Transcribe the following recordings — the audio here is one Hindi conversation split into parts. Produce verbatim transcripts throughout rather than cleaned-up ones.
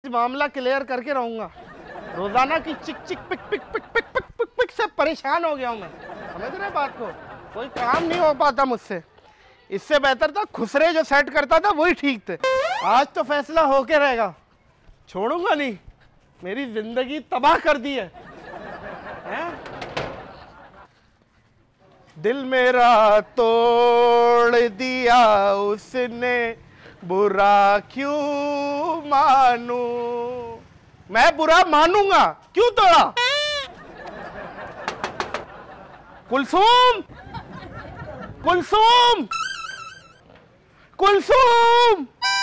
मामला क्लियर करके रहूंगा। रोजाना की चिक चिक पिक पिक पिक पिक पिक पिक पिक से परेशान हो गया हूँ मैं, समझ रहे बात को। कोई काम नहीं हो पाता मुझसे। इससे बेहतर था खुसरे जो सेट करता था वही ठीक थे। आज तो फैसला होके रहेगा, छोड़ूंगा नहीं। मेरी जिंदगी तबाह कर दी है, हैं? दिल मेरा तोड़ दिया उसने, बुरा क्यों मानू। मैं बुरा मानूंगा, क्यों तोड़ा? कुलसूम, कुलसूम, कुलसूम,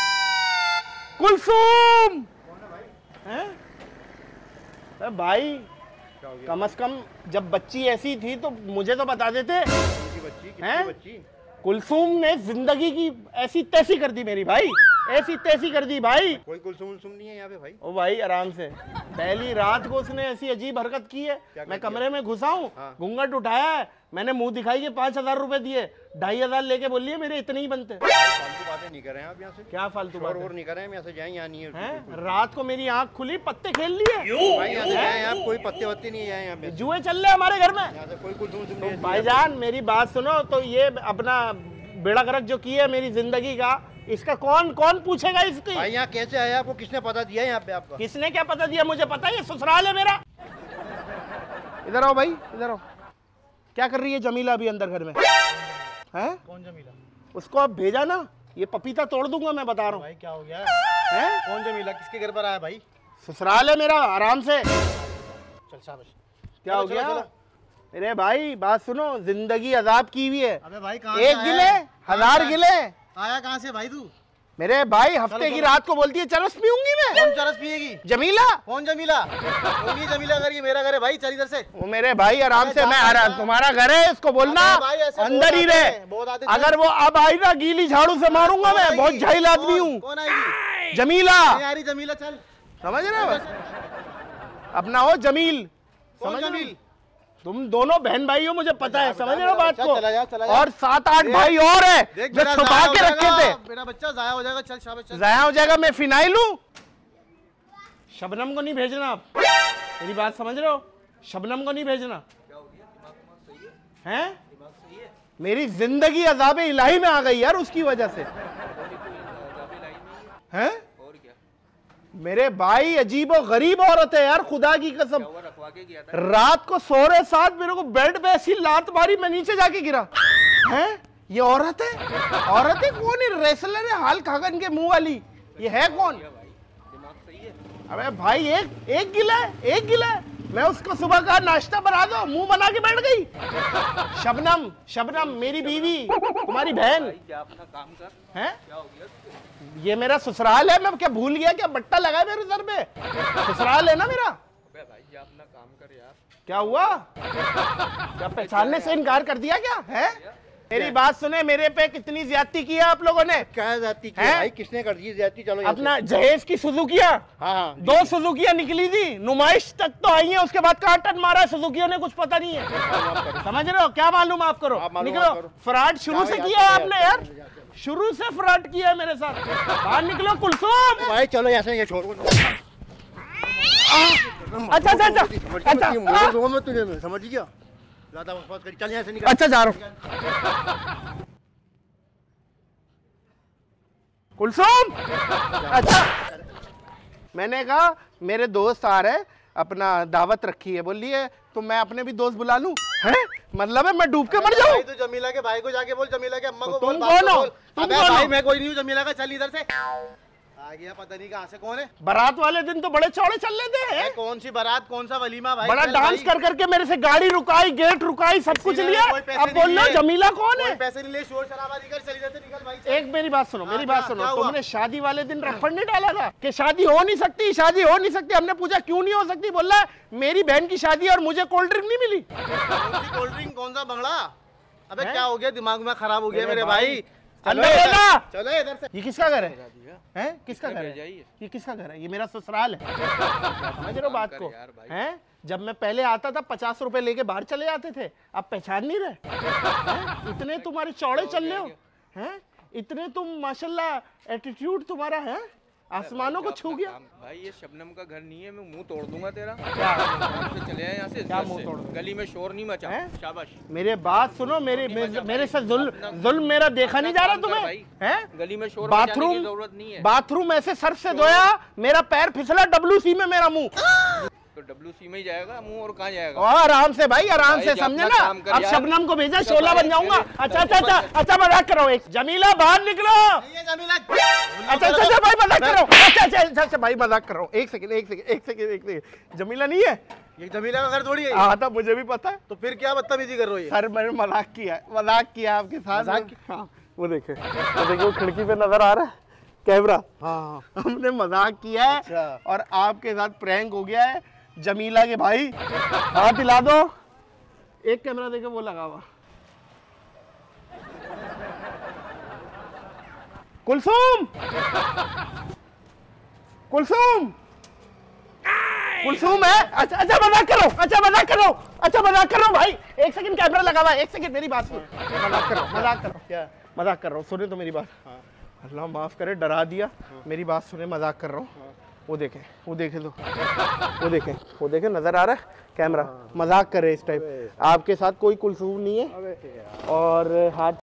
कुलसूम। हैं? भाई कम से कम जब बच्ची ऐसी थी तो मुझे तो बता देते। बच्ची, हैं? बच्ची? कुलसूम ने जिंदगी की ऐसी तैसी कर दी मेरी भाई, ऐसी तैसी कर दी भाई। कोई कुलसूम सुम नहीं है यहाँ पे भाई। ओ भाई आराम से। पहली रात को उसने ऐसी अजीब हरकत की है, मैं कमरे में घुसा हूँ, हाँ। घूंघट उठाया है, मैंने मुंह दिखाई के पांच हजार रुपए दिए, ढाई हजार लेके बोलिए मेरे इतने ही बनते। फालतू बातें नहीं कर रहे हैं आप यहाँ से। क्या फालतू बातें और नहीं कर रहे हैं, यहाँ से जाएं, यहाँ नहीं है, है? रात को मेरी आंख खुली, पत्ते खेल लिए भाई, यहाँ से जाएं आप, कोई पत्ते वत्ते नहीं है यहाँ पे, जुए चल रहे हमारे घर में। यहाँ से कोई कुलसूम सुम नहीं। भाईजान मेरी बात सुनो, तो ये अपना बेड़ा गर्क जो की है मेरी जिंदगी का, इसका कौन कौन पूछेगा इसकी? भाई यहाँ कैसे आया, आपको किसने पता दिया यहाँ पे? आपको किसने क्या पता दिया? मुझे पता है, ये ससुराल है मेरा। इधर आओ भाई, इधर आओ। क्या कर रही है जमीला अभी अंदर घर में? हैं? कौन जमीला? उसको अब भेजा ना, ये पपीता तोड़ दूंगा मैं, बता रहा हूँ। भाई क्या हो गया? हैं? कौन जमीला? किसके घर पर आया भाई? ससुराल है मेरा, आराम से। चल शाबाश। क्या हो गया? अरे भाई बात सुनो, जिंदगी अजाब की हुई है। अबे भाई कहाँ एक गिले हजार गिले। आया कहाँ से भाई तू? मेरे भाई हफ्ते की रात को बोलती है चरस पीऊंगी मैं। कौन चरस पिएगी? जमीला। कौन जमीला? कौन ये जमीला? अगर ये मेरा घर है भाई, चल इधर से। वो मेरे भाई आराम से, मैं आ रहा, तुम्हारा घर है, इसको बोलना अंदर ही रहे। अगर वो अब आई ना, गीली झाड़ू से मारूंगा मैं, बहुत झाइल आदमी हूँ। कौन आएगी? जमीला। यारी जमीला, चल। समझ रहे हो? अपना हो जमील। समझ जमील? तुम दोनों बहन भाई हो, मुझे पता है, समझ रहे हो बात को? चला जा, चला जा। और सात आठ भाई और है जो छुपा के रखे थे। मेरा बच्चा जाया हो जाएगा, चल शाबाश चल। जाया हो जाएगा, मैं फिनाइल हूँ। शबनम को नहीं भेजना आप, मेरी बात समझ रहे हो? शबनम को नहीं भेजना। हैं? मेरी जिंदगी अज़ाब-ए इलाही में आ गई यार उसकी वजह से। हैं? मेरे भाई अजीब और गरीब औरत है यार, खुदा की कसम। रात को सो रहे साथ मेरे को बेड पे ऐसी लात मारी, मैं नीचे जाके गिरा। हैं? ये औरत है? औरत है कौन है? रेसलर है हाल खागन के मुंह वाली, ये है कौन? अबे भाई एक एक गिला है, एक गिला है। मैं उसको सुबह का नाश्ता बना दो, मुंह बना के बैठ गई। शबनम, शबनम मेरी बीवी, तुम्हारी बहन। अपना काम कर। हैं? ये मेरा ससुराल है, मैं क्या भूल गया क्या? बट्टा लगा है मेरे सर पे, ससुराल है ना मेरा। भाई अपना काम कर यार। क्या हुआ? क्या पहचानने से इनकार कर दिया क्या? है? मेरी बात सुने, मेरे पे कितनी ज्यादती की है आप लोगों ने? क्या ज्यादती की है भाई? किसने कर दी ज्यादती? चलो अपना जहेज की सुजुकिया, हाँ, दो सुजुकिया निकली थी, नुमाइश तक तो आई है, उसके बाद कहाँ टन मारा है सुजुकियों ने, कुछ पता नहीं है। समझ रहे हो? क्या मालूम आप करो, निकलो। फ्रॉड शुरू से किया है आपने यार, शुरू से फ्रॉड किया है मेरे साथ। बाहर निकलो कुलसूम। भाई चलो ऐसे, ये छोड़। अच्छा अच्छा अच्छा अच्छा, समझ गया? चल यहाँ से निकल। अच्छा जा रहा हूँ कुलसूम। अच्छा मैंने कहा मेरे दोस्त आ रहे, अपना दावत रखी है, बोलिए तो मैं अपने भी दोस्त बुला लूं। हैं? मतलब है मैं डूब के मर जाऊं? तो जमीला के भाई को जाके बोल, जमीला के अम्मा को तुम कौन हो? तुम कौन हो? मैं कोई नहीं हूँ जमीला का, चल इधर से। आ गया, पता नहीं कहाँ से कौन है। बारात वाले दिन तो बड़े चौड़े चल लेते हैं। कौन सी बारात, कौन सा वलीमा भाई? बड़ा डांस कर करके मेरे से गाड़ी रुकाई, गेट रुकाई, सब कुछ लिया। अब बोल लो जमीला कौन है? पैसे नहीं ले, शोर शराबा नहीं कर, चल इधर से निकल भाई। एक मेरी बात सुनो, मेरी बात सुनो, तुमने शादी वाले दिन रफड़ नहीं डाला था कि शादी हो नहीं सकती, शादी हो नहीं सकती? हमने पूछा क्यों नहीं हो सकती, बोला मेरी बहन की शादी और मुझे कोल्ड ड्रिंक नहीं मिली। Cold drink? कौन सा बंगला? अबे क्या हो गया, दिमाग में खराब हो गया मेरे भाई। अंदर लेना। चलो इधर से। ये किसका घर है? हैं? किसका घर है? ये किसका घर है? ये मेरा ससुराल है। समझ रहे हो बात को? हैं? जब मैं पहले आता था पचास रुपए लेके बाहर चले जाते थे, अब पहचान नहीं रहे। हैं? इतने तुम्हारे चौड़े चल रहे हो, हैं? इतने तुम माशाल्लाह एटीट्यूड तुम्हारा है, आसमानों को छू गया। भाई ये शबनम का घर नहीं है, मैं मुंह तोड़ दूंगा तेरा। क्या चले आए यहाँ से, क्या मुंह तोड़ दूंगा? गली में शोर नहीं मचा। शाबाश। मेरे बात सुनो, मेरे मेरे साथ जुल्म जुल्म मेरा देखा नहीं जा रहा तुम्हें? हैं? गली में शोर बाथरूम की जरूरत नहीं है। बाथरूम ऐसे सर्फ से धोया, मेरा पैर फिसला, डब्ल्यू सी में मेरा मुंह। तो डब्ल्यू सी में ही जाएगा मुंह, और कहाँ जाएगा? और आराम से भाई, आराम से, समझे ना? अब शबनम को भेजा, शोला बन जाऊंगा। अच्छा अच्छा अच्छा अच्छा मजाक कर रहा हूँ। एक जमीला बाहर निकलो। अच्छा अच्छा अच्छा भाई मजाक कर रहा हूँ। अच्छा अच्छा अच्छा भाई मजाक कर रहा हूँ। एक सेकंड एक सेकंड एक सेकंड एक सेकंड जमीला नहीं है ये? जमीला का घर थोड़ी है। हाँ था, मुझे भी पता है। तो फिर क्या बदतमीजी कर रही है? सर मैंने मजाक किया, मजाक किया आपके साथ। हाँ वो देखे, वो देखो खिड़की पे नजर आ रहा है कैमरा। हाँ हमने मजाक किया है। अच्छा। और आपके साथ प्रैंक हो गया है। जमीला के भाई हाथ हिला दो। एक कैमरा देखे वो लगा हुआ। कुलसुम कुलसुम कुलसुम है। अच्छा अच्छा मजाक करो, अच्छा मजाक करो, अच्छा मजाक करो भाई। एक सेकंड कैमरा लगा हुआ है, एक सेकंड मेरी बात सुन। मजाक करो, मजाक करो। क्या मजाक कर रहा हूँ? सुने तो मेरी बात। हाँ। अल्लाह माफ करे, डरा दिया। हाँ। मेरी बात सुने, मजाक कर रहा हूँ। हाँ। वो देखे, वो देखे तो वो देखे, वो देखे नजर आ रहा है कैमरा। मजाक करे इस टाइप। आपके साथ कोई कुलसूम नहीं है और हाथ